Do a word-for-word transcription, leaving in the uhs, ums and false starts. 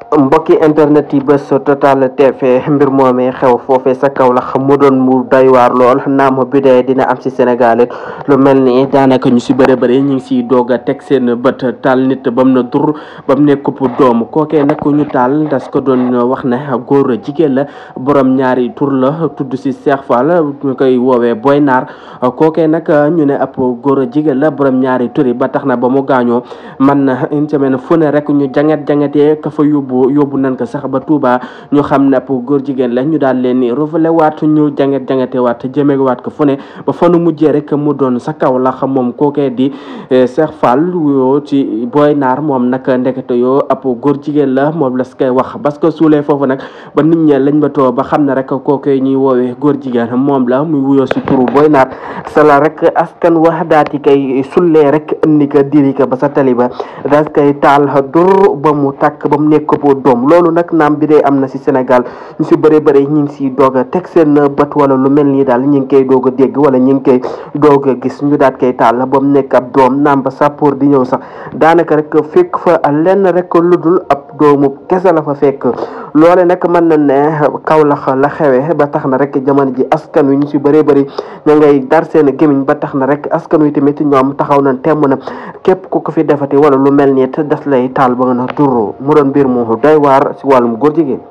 mbokki internet yi Buzz Total T V mbir moomee xew foofee sa Kaolack mu doon mu doy waar lool naam bi dee dina am si Sénégal lu mel ni daanaka ñu si bëri bëri ñu ngi siy doog a teg seen bët taal nit ba mu na dur ba mu ne kupp doom kookee nag ñu taal das ko doon wax ne góor jigéen la borom ñaari tur la tudd si Cheikh Fall ñu koy woowee Boy Naar kookee nag ñu ne ab góor jigéen la borom ñaari tur yi ba tax na ba mu gaañoo man na une semaine fu ne rek ñu janget jangetee ka fa yóbbu yóbbu nañ ko sax ba Touba ñu xam ne ab góor jigéen la ñu daal leen ni revelé waat ñu janget jangete waat jëmee waat ko fu ne ba fa nu mujjee rek mu doon sa Kaolack moom kookee di Cheikh Fall yoo ci Boy Naar moom nag ndekete yoo ab góor jigéen la moom la koy wax parce que suulee foofu nag ba nit ñi lañ ba too ba xam ne rek kookee ñuy woowee góor jigéen moom la muy wuyoo si turu Boy Naar sala rek askan wax daati kay sullee rek indi ko diri ko ba sa taliba daal koy taal dur ba mu tàkk ba mu nekk ko doom loolu nag naam bi dee am na si Sénégal ñu si bëri bëri ñu ngi siy doog a teg seen bët wala lu mel nii daal ñu ngi koy doog a dégg wala ñu ngi koy doog a gis ñu daat koy taal ba mu nekk ab doom naam ba sàppoor di ñëw sax daanaka rek fekk fa lenn rek lu dul ab doomu kese la fa fekk loole nag mën na ne Kaolack la xewee ba tax na rek jamono ji askan wi ñu si bëree bëri ña ngay dar seen gémiñ ba tax na rek askan wi tamit ñoom taxaw na temm na képp ku ko fi defati wala lu mel nii te des lay taal ba nga na turu mu doon mbir mu doy waar si wàllum góor jigéen